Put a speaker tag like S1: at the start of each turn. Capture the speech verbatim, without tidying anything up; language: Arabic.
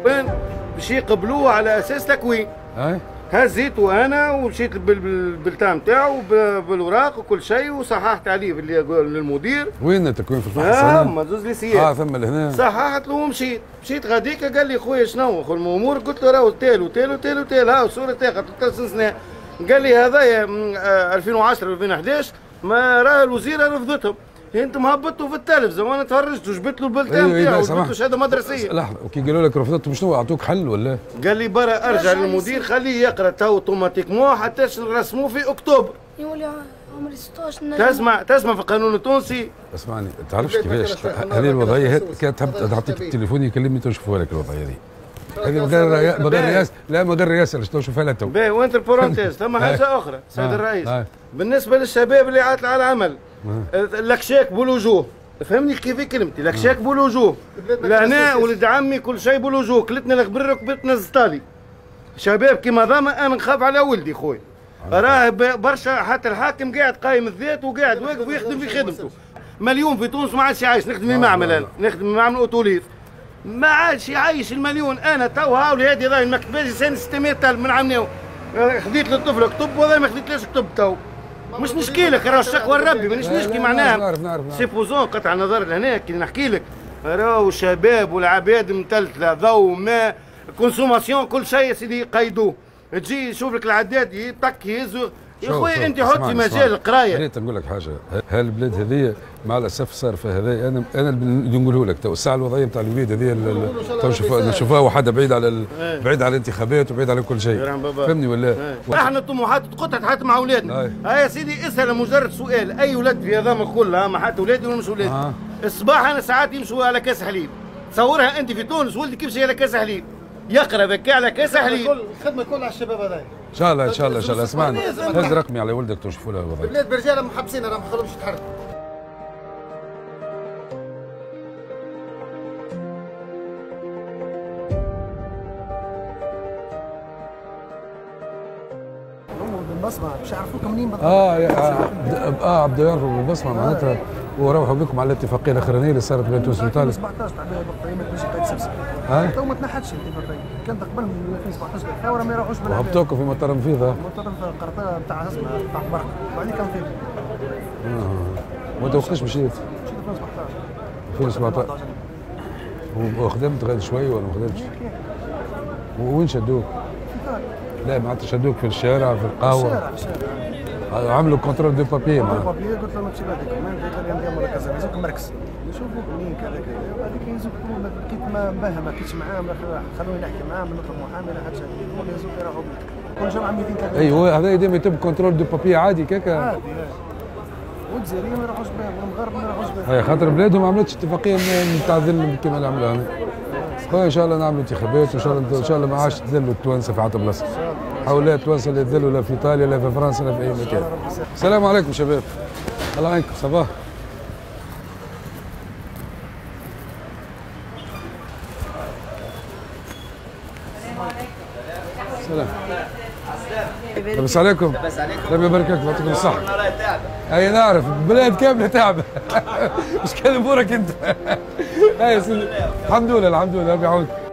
S1: وين باش يقبلوه على اساس تكوين.
S2: اي
S1: هزيته انا ومشيت بالبلتان نتاعو بالوراق وكل شيء وصححت عليه للمدير.
S2: وين التكوين في الفحص؟
S1: اه ما زوز لي سياد.
S2: اه ثم لهنا.
S1: صححت له ومشيت، مشيت غاديكا قال لي خويا شنو خو الامور؟ قلت له راهو تالو تالو تالو تالو ها صورة تاخذ ثلاث سنين. قال لي هذايا ألفين وعشرة ألفين وحداش ما راه الوزيره رفضتهم. انتم هبطوا في التلفزه وانا تفرجت وجبت له البلتان نتاعو وجبت له شهاده مدرسيه.
S2: لحظه وكي قالوا لك رفضتهم شنو اعطوك حل ولا؟
S1: قال لي برا ارجع للمدير خليه يقرا تو اوتوماتيكمون حتى نرسموه في اكتوبر.
S3: يولي عمري ستطاش.
S1: تسمع تسمع في القانون التونسي.
S2: اسمعني تعرفش كيفاش هذه الوضعيه كانت تحب تعطيك التليفون يكلمني تو نشوفها لك الوضعيه هذه. هذه من غير من غير رئاسه لا من غير رئاسه باش نشوفها لها تو. باهي وانت البرونتيز ثم حاجه اخرى سيد الرئيس بالنسبه للشباب اللي عاطل على العمل لكشاك بولوجوه فهمني كيف كلمتي لكشاك بولوجوه لهنا ولد عمي كل شيء بولوجوه كلتنا الخبر ركبتنا الزطالي شباب كيما ضاما انا نخاف على ولدي خويا راه برشا حتى الحاكم قاعد قايم الذات وقاعد واقف ويخدم في خدمته مليون في تونس ما عادش عايش نخدم في معمل انا نخدم في معمل اوتوليز ما عادش يعيش المليون انا تو هاولي هادي راهي المكتبه سنه ستمية ألف من عمناو خديت للطفل كتب وهذا ما خديتلاش كتب تو مش نشكي لك راه الشكوى الربي مانيش نشكي معناها نعرف نعرف نعرف
S1: سيبوزون قطع النظر لهنا كي نحكي لك راهو الشباب والعباد متلتله ضوء ماء كونسوماسيون كل شيء يا سيدي يقيدوه تجي يشوف لك العداد يطك يهز يا خويا انت حطي مجال القرايه.
S2: ريت نقول لك حاجه هالبلاد هذه مع الاسف صار فيها هذا انا انا اللي نقوله لك تو الساعه الوضعيه نتاع الوليد هذه تو نشوفها وحده بعيد على ال... بعيد على الانتخابات وبعيد على كل شيء فهمني ولا؟
S1: احنا الطموحات تقطعت حتى مع اولادنا. ها يا سيدي اسال مجرد سؤال اي ولد في هذا كلها ما حتى اولادي ولا مش اولادي آه. الصباح انا ساعات يمشوا على كاس حليب تصورها انت في تونس ولدي كيف على كاس حليب يقرا ذكي على كاس حليب
S4: الخدمه كلها على الشباب هذايا
S2: ان شاء الله ان شاء الله ان شاء الله اسمعني هز رقمي على ولدك تشوفوا له الوضع
S4: البلاد برجاله محبسين راه ما خلوهمش يتحركوا. بالبصمه باش يعرفوكم منين بالضبط.
S2: اه اه عبد يعرفوا بالبصمه معناتها وروحوا بكم على الاتفاقيه الاخرانيه اللي صارت بين تونس وإيطاليا.
S4: سبعطاش تاع البطاريه ما تمشي قايد سبسب.
S2: ها؟
S4: تو ما تنحتش الاتفاقيه، كانت قبل من ألفين وسبعطاش الثوره ما يروحوش بالعباد.
S2: وهبطوكم في مطار مفيضه.
S4: مطار قرطاج نتاع اسمها تاع برق، وبعدين كان فيه.
S2: اه وانت وقتاش مشيت؟
S4: مشيت ألفين وسبعطاش.
S2: ألفين وسبعطاش وخدمت غير شوي ولا ما خدمتش؟ وين شدوك؟ لا معناتها شدوك في الشارع في القهوه؟
S4: في الشارع في الشارع
S2: عملوا كونترول دو بابيي
S4: معناتها بابيي قلت لهم تمشي بعدك ما قال لي ندير ولا كذا يهزوك مركز يشوفوك منين كذا كذا بعديك يهزوك لقيت ما مباهم ما لقيتش معاهم خلوني نحكي معاهم نطلب محامي لا حتى هما يهزوك يروحوا بك كل جمعه مئتين ثلاثمية.
S2: ايوه هذا ديما يتم كونترول دو بابيي عادي كاكا
S4: عادي والجزائريين ما يروحوش بهم والمغرب ما يروحوش بهم.
S2: اي خاطر بلادهم ما عملتش اتفاقيه نتاع ذل كما اللي عملوها هنا. ان شاء الله نعملوا انتخابات وان شاء الله ان شاء الله ما عادش تذلوا التوانسه في عطا بلاصه. حاولات التوانسه لا يذلوا لا في ايطاليا لا في فرنسا لا في اي مكان. السلام عليكم شباب. الله يعينكم صباح. السلام. لاباس عليكم؟ لاباس عليكم. ربي يبارك لك ويعطيكم الصحة. اي نعرف البلاد كاملة تعبة. مش كان امورك انت. اي يا سيدي الحمد لله الحمد لله ربي يعاونك.